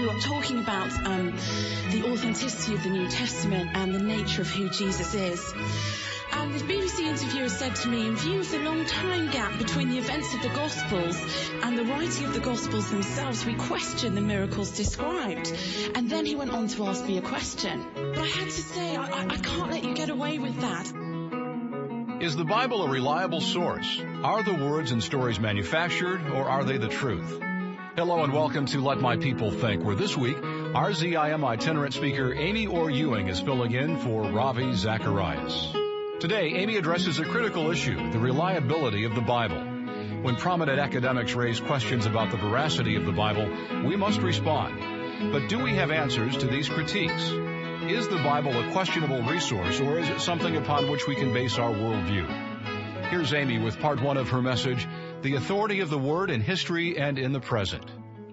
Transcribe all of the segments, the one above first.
talking about the authenticity of the New Testament and the nature of who Jesus is. And this BBC interviewer said to me, in view of the long time gap between the events of the Gospels and the writing of the Gospels themselves, we question the miracles described. And then he went on to ask me a question. But I had to say, I can't let you get away with that. Is the Bible a reliable source? Are the words and stories manufactured, or are they the truth? Hello and welcome to Let My People Think, where this week, RZIM itinerant speaker Amy Orr-Ewing is filling in for Ravi Zacharias. Today, Amy addresses a critical issue, the reliability of the Bible. When prominent academics raise questions about the veracity of the Bible, we must respond. But do we have answers to these critiques? Is the Bible a questionable resource, or is it something upon which we can base our worldview? Here's Amy with part one of her message, The Authority of the Word in History and in the Present.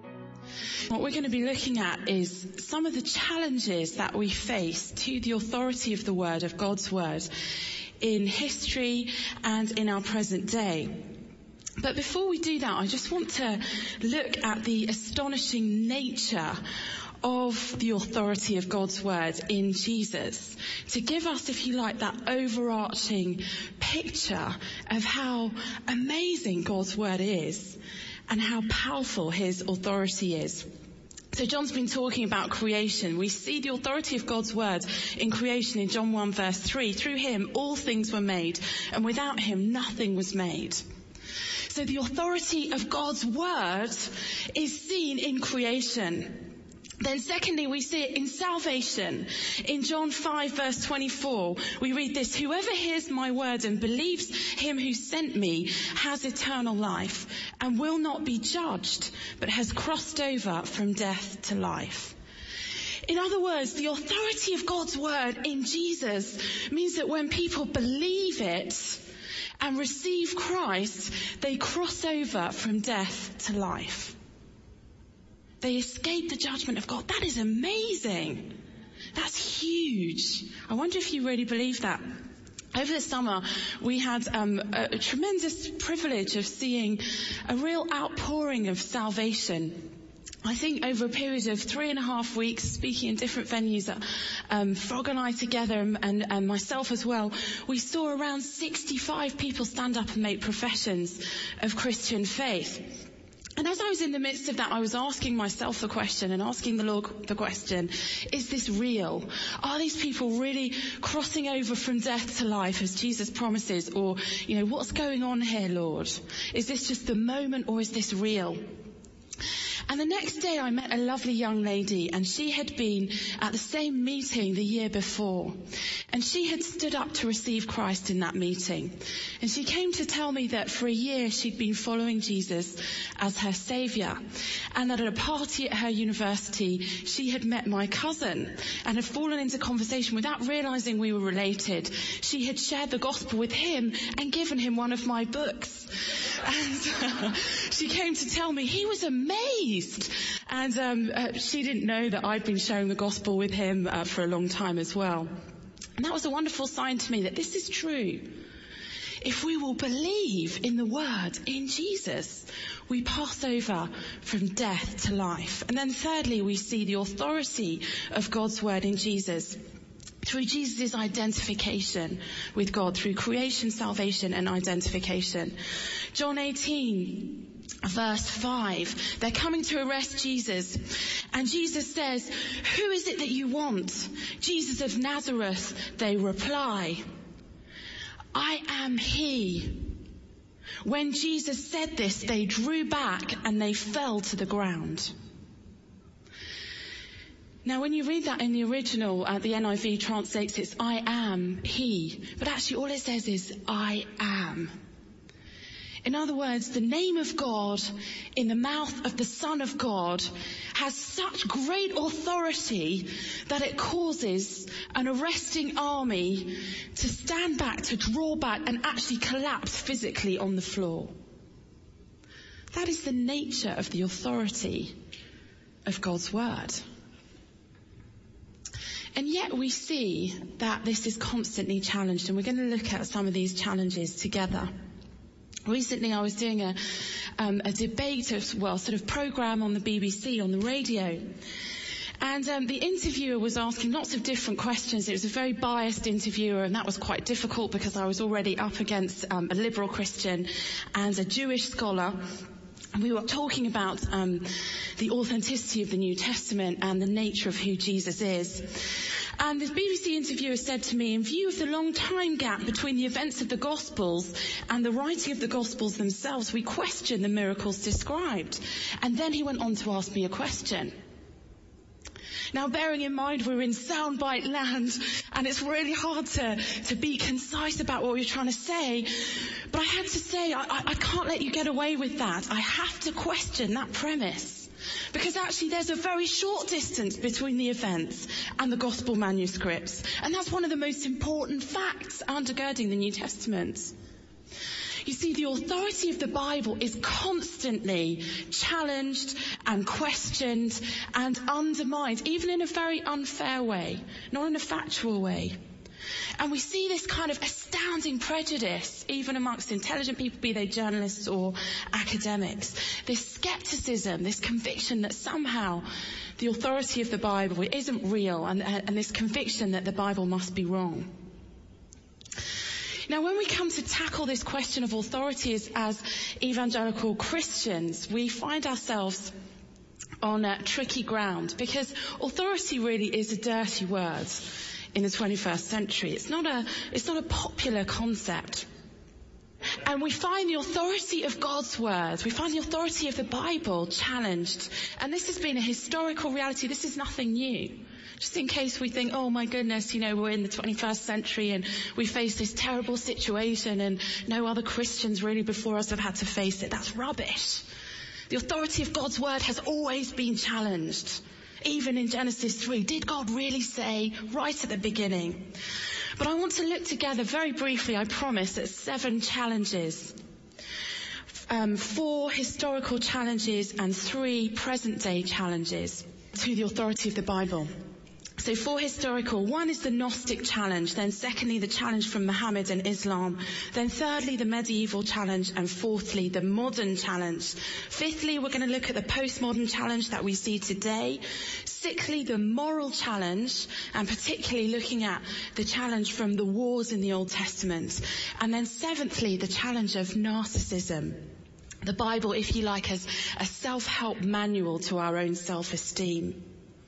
What we're going to be looking at is some of the challenges that we face to the authority of the Word, of God's Word, in history and in our present day. But before we do that, I just want to look at the astonishing nature of the authority of God's Word in Jesus, to give us, if you like, that overarching picture of how amazing God's Word is and how powerful His authority is. So John's been talking about creation. We see the authority of God's Word in creation in John 1 verse 3. Through Him all things were made, and without Him nothing was made. So the authority of God's Word is seen in creation. Then secondly, we see it in salvation. In John 5 verse 24, we read this: whoever hears my word and believes him who sent me has eternal life and will not be judged, but has crossed over from death to life. In other words, the authority of God's word in Jesus means that when people believe it and receive Christ, they cross over from death to life. They escape the judgment of God. That is amazing. That's huge. I wonder if you really believe that. Over the summer, we had a tremendous privilege of seeing a real outpouring of salvation. I think over a period of 3.5 weeks, speaking in different venues, Frog and I together and myself as well, we saw around 65 people stand up and make professions of Christian faith. And as I was in the midst of that, I was asking myself the question and asking the Lord the question, is this real? Are these people really crossing over from death to life as Jesus promises? Or, what's going on here, Lord? Is this just the moment, or is this real? And the next day I met a lovely young lady, and she had been at the same meeting the year before. And she had stood up to receive Christ in that meeting. And she came to tell me that for a year she'd been following Jesus as her saviour. And that at a party at her university, she had met my cousin and had fallen into conversation without realising we were related. She had shared the gospel with him and given him one of my books. And she came to tell me he was amazed. And she didn't know that I'd been sharing the gospel with him for a long time as well. And that was a wonderful sign to me that this is true. If we will believe in the word, in Jesus, we pass over from death to life. And then thirdly, we see the authority of God's word in Jesus through Jesus' identification with God, through creation, salvation, and identification. John 18 verse 5, they're coming to arrest Jesus, and Jesus says, who is it that you want? Jesus of Nazareth, they reply, I am he. When Jesus said this, they drew back and they fell to the ground. Now, when you read that in the original, the NIV translates it's I am he, but actually all it says is I am. In other words, the name of God in the mouth of the Son of God has such great authority that it causes an arresting army to stand back, to draw back, and actually collapse physically on the floor. That is the nature of the authority of God's word. And yet we see that this is constantly challenged, and we're going to look at some of these challenges together. Recently I was doing a debate, sort of program on the BBC, on the radio. And the interviewer was asking lots of different questions. It was a very biased interviewer, and that was quite difficult because I was already up against a liberal Christian and a Jewish scholar. We were talking about the authenticity of the New Testament and the nature of who Jesus is. And the BBC interviewer said to me, in view of the long time gap between the events of the Gospels and the writing of the Gospels themselves, we question the miracles described. And then he went on to ask me a question. Now, bearing in mind we're in soundbite land and it's really hard to be concise about what we're trying to say, but I had to say, I can't let you get away with that. I have to question that premise. Because actually there's a very short distance between the events and the Gospel manuscripts. And that's one of the most important facts undergirding the New Testament. You see, the authority of the Bible is constantly challenged and questioned and undermined, even in a very unfair way, not in a factual way. And we see this kind of astounding prejudice, even amongst intelligent people, be they journalists or academics. This skepticism, this conviction that somehow the authority of the Bible isn't real, and this conviction that the Bible must be wrong. Now, when we come to tackle this question of authority as evangelical Christians, we find ourselves on tricky ground, because authority really is a dirty word in the 21st century. It's not a popular concept. And we find the authority of God's word, we find the authority of the Bible challenged. And this has been a historical reality. This is nothing new. Just in case we think, oh my goodness, we're in the 21st century and we face this terrible situation and no other Christians really before us have had to face it. That's rubbish. The authority of God's word has always been challenged. Even in Genesis 3, did God really say right at the beginning? But I want to look together very briefly, I promise, at 7 challenges. 4 historical challenges and 3 present-day challenges to the authority of the Bible. So 4 historical. 1 is the Gnostic challenge. Then secondly, the challenge from Muhammad and Islam. Then thirdly, the medieval challenge. And fourthly, the modern challenge. Fifthly, we're going to look at the postmodern challenge that we see today. Sixthly, the moral challenge, and particularly looking at the challenge from the wars in the Old Testament. And then seventhly, the challenge of narcissism. The Bible, if you like, as a self-help manual to our own self-esteem.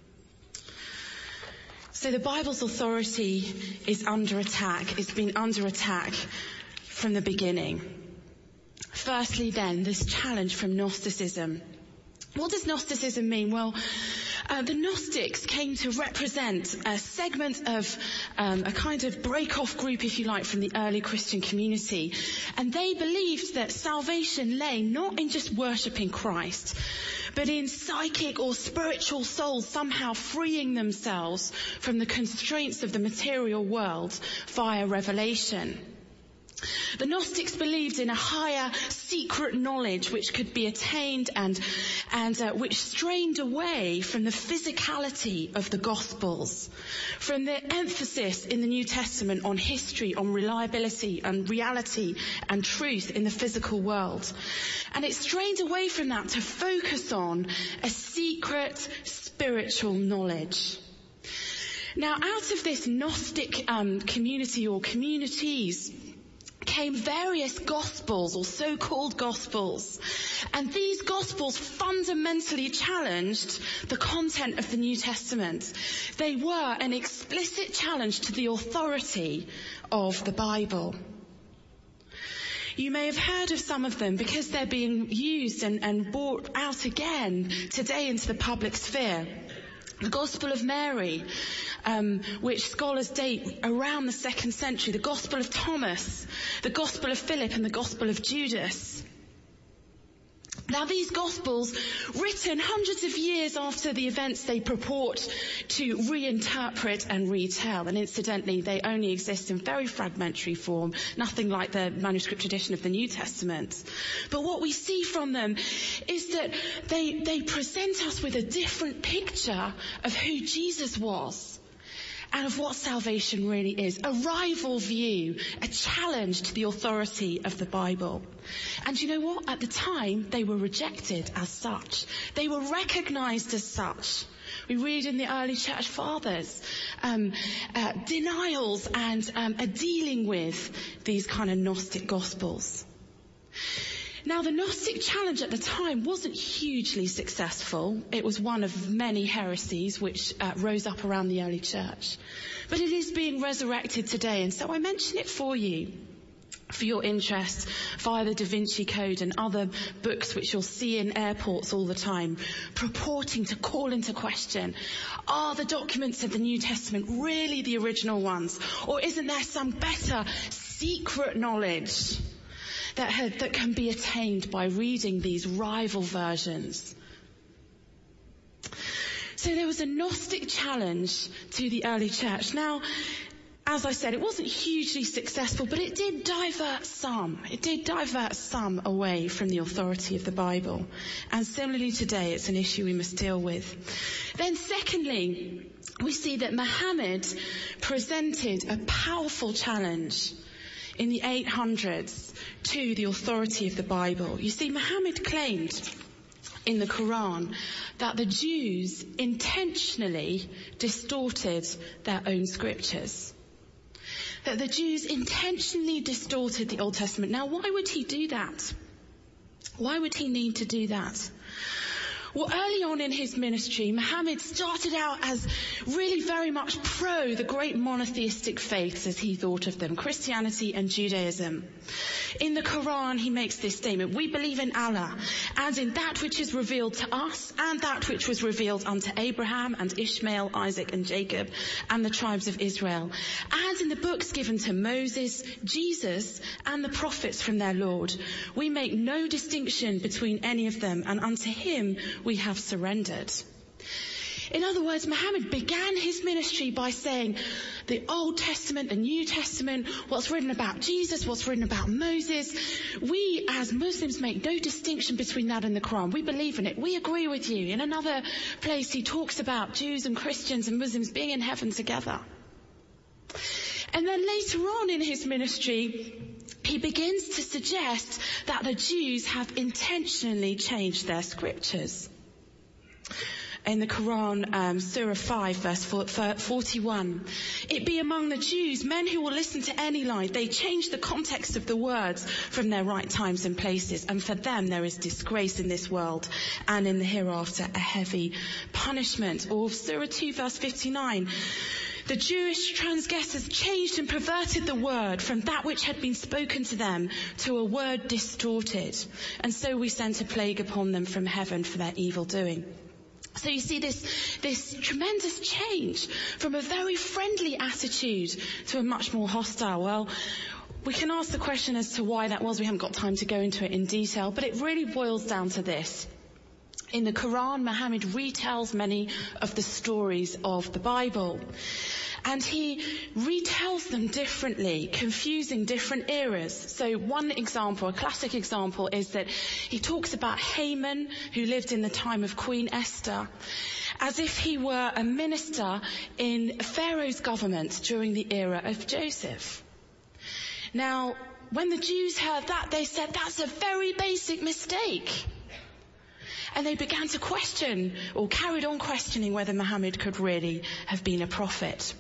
So the Bible's authority is under attack. It's been under attack from the beginning. Firstly then, this challenge from Gnosticism. What does Gnosticism mean? Well, the Gnostics came to represent a segment of a kind of break-off group, if you like, from the early Christian community. And they believed that salvation lay not in just worshipping Christ, but in psychic or spiritual souls somehow freeing themselves from the constraints of the material world via revelation. The Gnostics believed in a higher secret knowledge which could be attained and which strained away from the physicality of the Gospels, from the emphasis in the New Testament on history, on reliability and reality and truth in the physical world. And it strained away from that to focus on a secret spiritual knowledge. Now, out of this Gnostic community or communities came various gospels or so-called gospels, and these gospels fundamentally challenged the content of the New Testament. They were an explicit challenge to the authority of the Bible. You may have heard of some of them because they're being used and brought out again today into the public sphere. The Gospel of Mary, which scholars date around the 2nd century. The Gospel of Thomas, the Gospel of Philip, and the Gospel of Judas. Now, these Gospels, written hundreds of years after the events they purport to reinterpret and retell, and incidentally, they only exist in very fragmentary form, nothing like the manuscript tradition of the New Testament. But what we see from them is that they present us with a different picture of who Jesus was and of what salvation really is. A rival view, a challenge to the authority of the Bible. And you know what? At the time, they were rejected as such. They were recognized as such. We read in the early church fathers denials and dealing with these kind of Gnostic gospels. Now, the Gnostic challenge at the time wasn't hugely successful. It was one of many heresies which rose up around the early church. But it is being resurrected today, and so I mention it for you, for your interest, via the Da Vinci Code and other books which you'll see in airports all the time, purporting to call into question, are the documents of the New Testament really the original ones? Or isn't there some better secret knowledge that can be attained by reading these rival versions? So there was a Gnostic challenge to the early church. Now, as I said, it wasn't hugely successful, but it did divert some. It did divert some away from the authority of the Bible. And similarly today, it's an issue we must deal with. Then secondly, we see that Muhammad presented a powerful challenge in the 800s to the authority of the Bible. You see, Muhammad claimed in the Quran that the Jews intentionally distorted their own scriptures. That the Jews intentionally distorted the Old Testament. Now, why would he do that? Why would he need to do that? Well, early on in his ministry, Muhammad started out as really very much pro the great monotheistic faiths as he thought of them, Christianity and Judaism. In the Quran, he makes this statement: we believe in Allah and in that which is revealed to us and that which was revealed unto Abraham and Ishmael, Isaac and Jacob and the tribes of Israel, and in the books given to Moses, Jesus and the prophets from their Lord. We make no distinction between any of them, and unto him we have surrendered. In other words, Muhammad began his ministry by saying the Old Testament, the New Testament, what's written about Jesus, what's written about Moses, we as Muslims make no distinction between that and the Quran. We believe in it. We agree with you. In another place, he talks about Jews and Christians and Muslims being in heaven together. And then later on in his ministry, he begins to suggest that the Jews have intentionally changed their scriptures. In the Quran, Surah 5, verse 41, it be among the Jews men who will listen to any lie. They change the context of the words from their right times and places, and for them there is disgrace in this world and in the hereafter a heavy punishment. Or Surah 2, verse 59, the Jewish transgressors changed and perverted the word from that which had been spoken to them to a word distorted, and so we sent a plague upon them from heaven for their evil doing. So you see this tremendous change from a very friendly attitude to a much more hostile. Well, we can ask the question as to why that was. We haven't got time to go into it in detail, but it really boils down to this. In the Quran, Muhammad retells many of the stories of the Bible. And he retells them differently, confusing different eras. So one example, a classic example, is that he talks about Haman, who lived in the time of Queen Esther, as if he were a minister in Pharaoh's government during the era of Joseph. Now, when the Jews heard that, they said, that's a very basic mistake. And they began to question, or carried on questioning, whether Muhammad could really have been a prophet.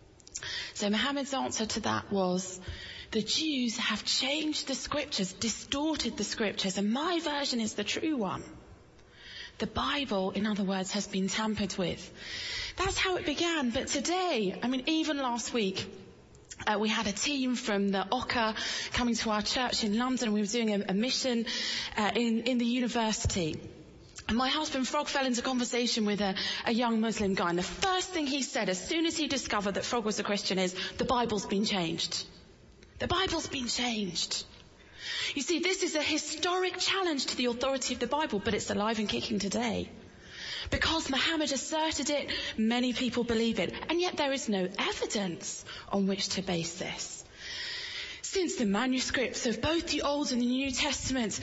So Muhammad's answer to that was, the Jews have changed the scriptures, distorted the scriptures, and my version is the true one. The Bible, in other words, has been tampered with. That's how it began. But today, even last week, we had a team from the Orchestra coming to our church in London. We were doing a mission in the university. And my husband, Frog, fell into conversation with a young Muslim guy. And the first thing he said, as soon as he discovered that Frog was a Christian, is, the Bible's been changed. The Bible's been changed. You see, this is a historic challenge to the authority of the Bible, but it's alive and kicking today. Because Muhammad asserted it, many people believe it. And yet there is no evidence on which to base this. Since the manuscripts of both the Old and the New Testament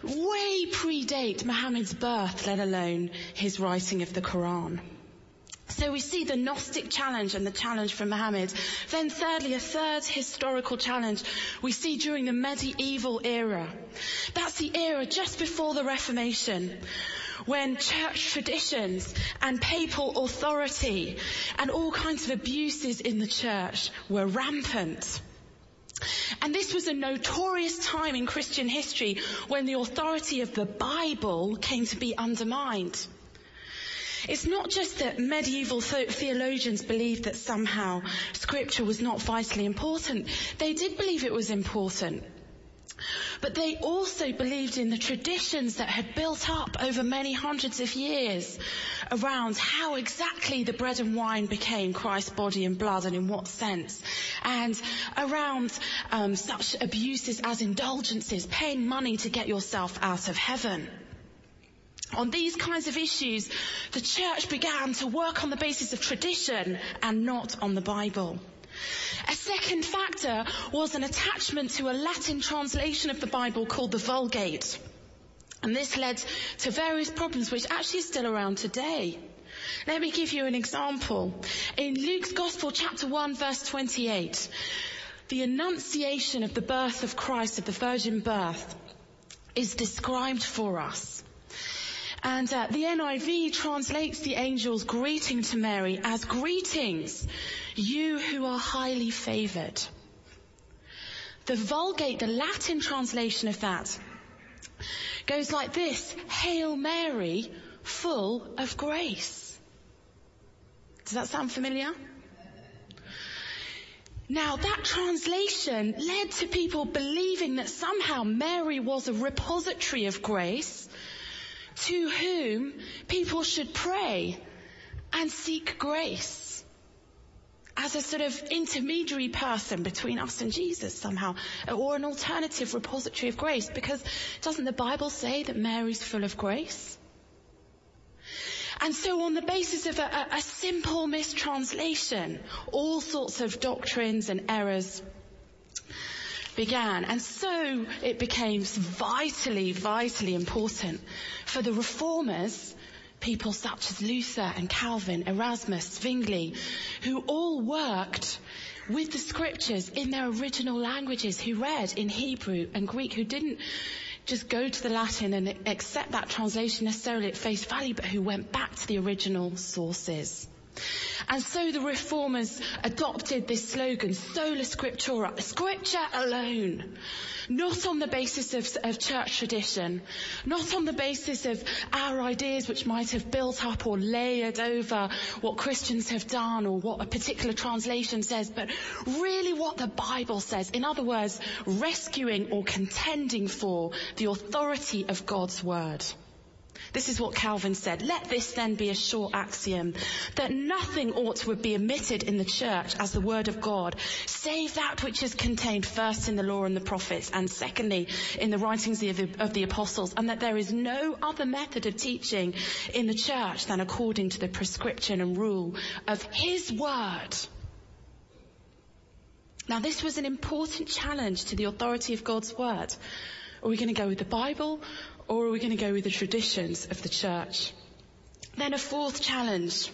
way predate Muhammad's birth, let alone his writing of the Quran. So we see the Gnostic challenge and the challenge from Muhammad. Then thirdly, a third historical challenge we see during the medieval era. That's the era just before the Reformation, when church traditions and papal authority and all kinds of abuses in the church were rampant. And this was a notorious time in Christian history when the authority of the Bible came to be undermined. It's not just that medieval theologians believed that somehow Scripture was not vitally important. They did believe it was important. But they also believed in the traditions that had built up over many hundreds of years around how exactly the bread and wine became Christ's body and blood and in what sense. And around such abuses as indulgences, paying money to get yourself out of heaven. On these kinds of issues, the church began to work on the basis of tradition and not on the Bible. A second factor was an attachment to a Latin translation of the Bible called the Vulgate. And this led to various problems which actually are still around today. Let me give you an example. In Luke's Gospel, chapter 1, verse 28, the annunciation of the birth of Christ, of the virgin birth, is described for us. And the NIV translates the angel's greeting to Mary as, "Greetings, you who are highly favoured." The Vulgate, the Latin translation of that, goes like this: "Hail Mary, full of grace." Does that sound familiar? Now, that translation led to people believing that somehow Mary was a repository of grace to whom people should pray and seek grace as a sort of intermediary person between us and Jesus somehow, or an alternative repository of grace, because doesn't the Bible say that Mary's full of grace? And so on the basis of a simple mistranslation, all sorts of doctrines and errors began. And so it became vitally, vitally important for the reformers, people such as Luther and Calvin, Erasmus, Zwingli, who all worked with the scriptures in their original languages, who read in Hebrew and Greek, who didn't just go to the Latin and accept that translation necessarily at face value, but who went back to the original sources. And so the reformers adopted this slogan, sola scriptura, scripture alone, not on the basis of church tradition, not on the basis of our ideas which might have built up or layered over what Christians have done or what a particular translation says, but really what the Bible says. In other words, rescuing or contending for the authority of God's word. This is what Calvin said: "Let this then be a sure axiom, that nothing ought to be omitted in the church as the word of God, save that which is contained first in the law and the prophets, and secondly in the writings of the apostles, and that there is no other method of teaching in the church than according to the prescription and rule of his word." Now, this was an important challenge to the authority of God's word. Are we going to go with the Bible, or are we going to go with the traditions of the church? Then a fourth challenge.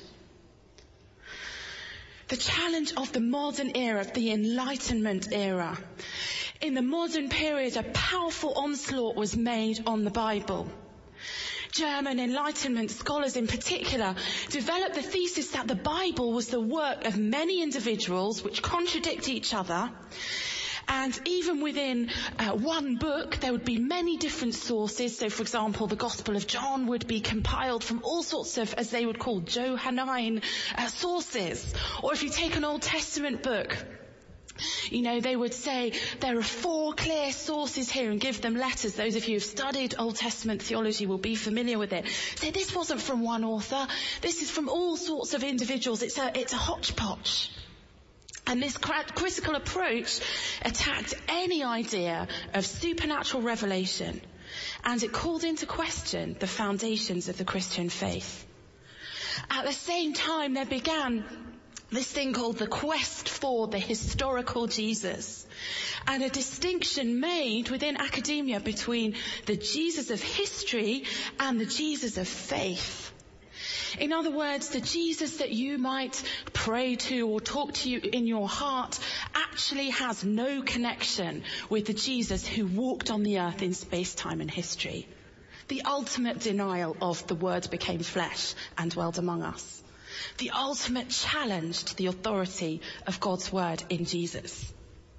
The challenge of the modern era, of the Enlightenment era. In the modern period, a powerful onslaught was made on the Bible. German Enlightenment scholars in particular developed the thesis that the Bible was the work of many individuals which contradict each other. And even within one book, there would be many different sources. So, for example, the Gospel of John would be compiled from all sorts of, as they would call, Johannine sources. Or if you take an Old Testament book, they would say there are 4 clear sources here and give them letters. Those of you who've studied Old Testament theology will be familiar with it. Say, this wasn't from one author. This is from all sorts of individuals. It's a hodgepodge. And this critical approach attacked any idea of supernatural revelation, and it called into question the foundations of the Christian faith. At the same time, there began this thing called the quest for the historical Jesus, and a distinction made within academia between the Jesus of history and the Jesus of faith. In other words, the Jesus that you might pray to or talk to you in your heart actually has no connection with the Jesus who walked on the earth in space, time and history. The ultimate denial of the Word became flesh and dwelled among us. The ultimate challenge to the authority of God's Word in Jesus.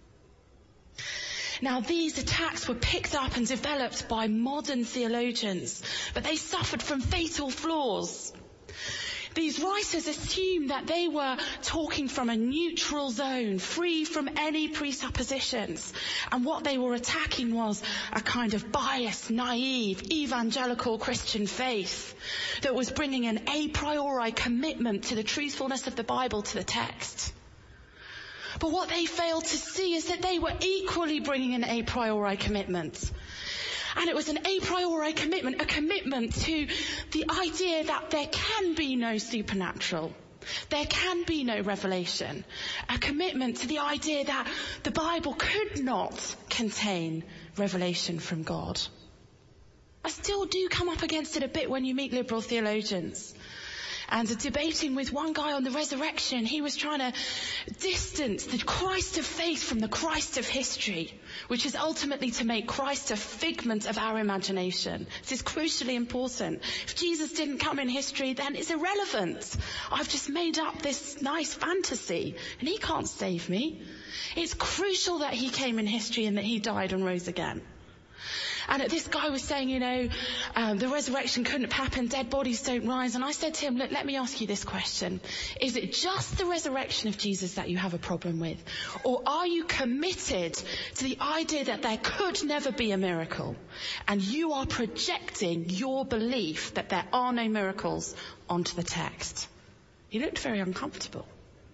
Now, these attacks were picked up and developed by modern theologians, but they suffered from fatal flaws. These writers assumed that they were talking from a neutral zone, free from any presuppositions. And what they were attacking was a kind of biased, naive, evangelical Christian faith that was bringing an a priori commitment to the truthfulness of the Bible to the text. But what they failed to see is that they were equally bringing an a priori commitment. And it was an a priori commitment, a commitment to the idea that there can be no supernatural. There can be no revelation. A commitment to the idea that the Bible could not contain revelation from God. I still do come up against it a bit when you meet liberal theologians. And debating with one guy on the resurrection, he was trying to distance the Christ of faith from the Christ of history, which is ultimately to make Christ a figment of our imagination. This is crucially important. If Jesus didn't come in history, then it's irrelevant. I've just made up this nice fantasy, and he can't save me. It's crucial that he came in history and that he died and rose again. And this guy was saying, the resurrection couldn't have happened, dead bodies don't rise. And I said to him, look, let me ask you this question. Is it just the resurrection of Jesus that you have a problem with? Or are you committed to the idea that there could never be a miracle? And you are projecting your belief that there are no miracles onto the text? He looked very uncomfortable.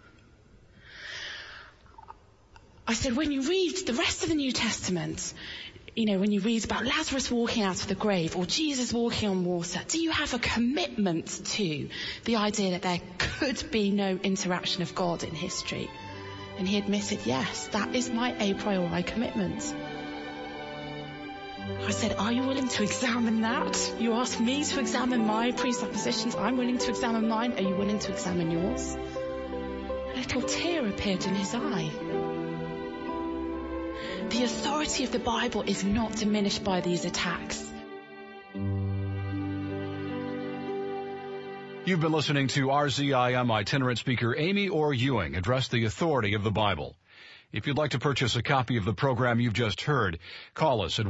I said, when you read the rest of the New Testament, when you read about Lazarus walking out of the grave or Jesus walking on water, do you have a commitment to the idea that there could be no interaction of God in history? And he admitted, yes, that is my a priori commitment. I said, are you willing to examine that? You asked me to examine my presuppositions. I'm willing to examine mine. Are you willing to examine yours? A little tear appeared in his eye. The authority of the Bible is not diminished by these attacks. You've been listening to RZIM itinerant speaker Amy Orr-Ewing address the authority of the Bible. If you'd like to purchase a copy of the program you've just heard, call us at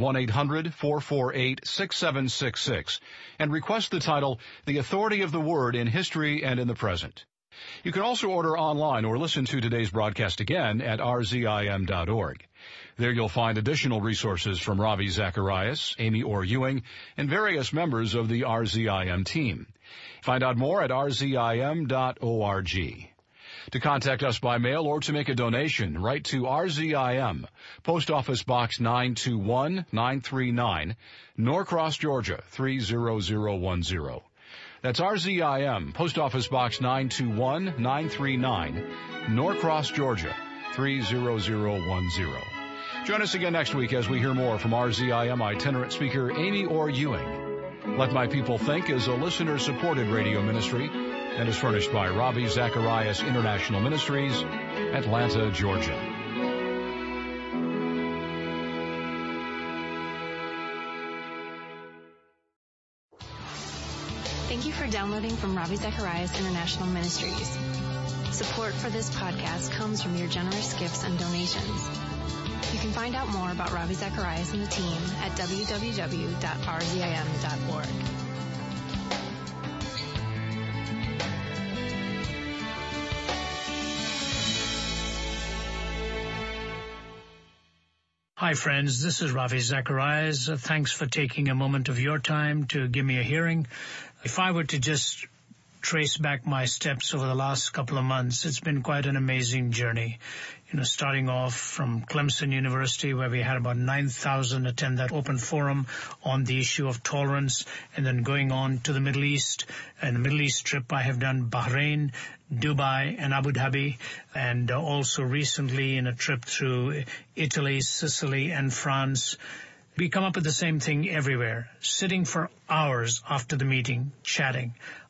1-800-448-6766 and request the title, The Authority of the Word in History and in the Present. You can also order online or listen to today's broadcast again at rzim.org. There you'll find additional resources from Ravi, Zacharias, Amy Orr-Ewing, and various members of the RZIM team. Find out more at rzim.org. To contact us by mail or to make a donation, write to RZIM, Post Office Box 921-939, Norcross, Georgia 30010. That's RZIM, Post Office Box 921-939, Norcross, Georgia 30010. Join us again next week as we hear more from RZIM itinerant speaker Amy Orr-Ewing. Let My People Think is a listener-supported radio ministry and is furnished by Ravi, Zacharias International Ministries, Atlanta, Georgia. Thank you for downloading from Ravi Zacharias International Ministries. Support for this podcast comes from your generous gifts and donations. You can find out more about Ravi Zacharias and the team at www.rzim.org. Hi, friends. This is Ravi Zacharias. Thanks for taking a moment of your time to give me a hearing. If I were to just trace back my steps over the last couple of months, it's been quite an amazing journey. Starting off from Clemson University, where we had about 9,000 attend that open forum on the issue of tolerance, and then going on to the Middle East. And the Middle East trip, I have done Bahrain, Dubai, and Abu Dhabi, and also recently in a trip through Italy, Sicily, and France. We come up with the same thing everywhere, sitting for hours after the meeting, chatting.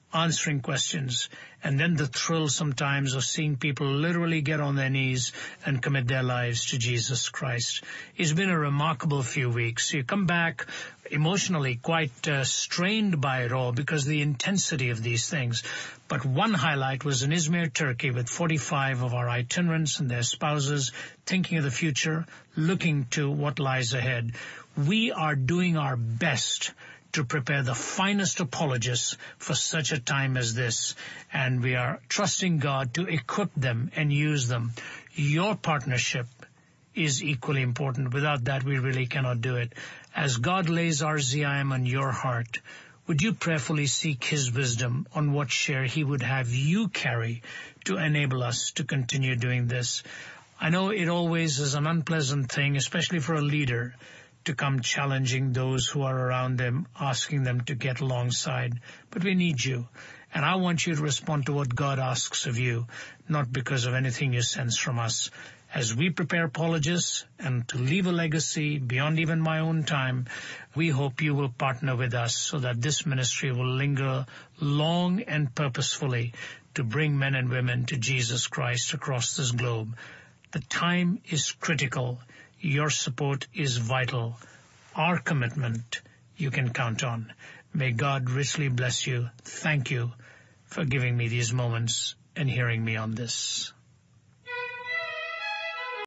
answering questions, and then the thrill sometimes of seeing people literally get on their knees and commit their lives to Jesus Christ. It's been a remarkable few weeks. You come back emotionally quite strained by it all because of the intensity of these things. But one highlight was in Izmir, Turkey, with 45 of our itinerants and their spouses thinking of the future, looking to what lies ahead. We are doing our best to prepare the finest apologists for such a time as this, and we are trusting God to equip them and use them. Your partnership is equally important. Without that, we really cannot do it. As God lays RZIM on your heart, would you prayerfully seek His wisdom on what share He would have you carry to enable us to continue doing this? I know it always is an unpleasant thing, especially for a leader, to come challenging those who are around them, asking them to get alongside. But we need you. And I want you to respond to what God asks of you, not because of anything you sense from us. As we prepare apologists and to leave a legacy beyond even my own time, we hope you will partner with us so that this ministry will linger long and purposefully to bring men and women to Jesus Christ across this globe. The time is critical. Your support is vital. Our commitment you can count on. May God richly bless you. Thank you for giving me these moments and hearing me on this.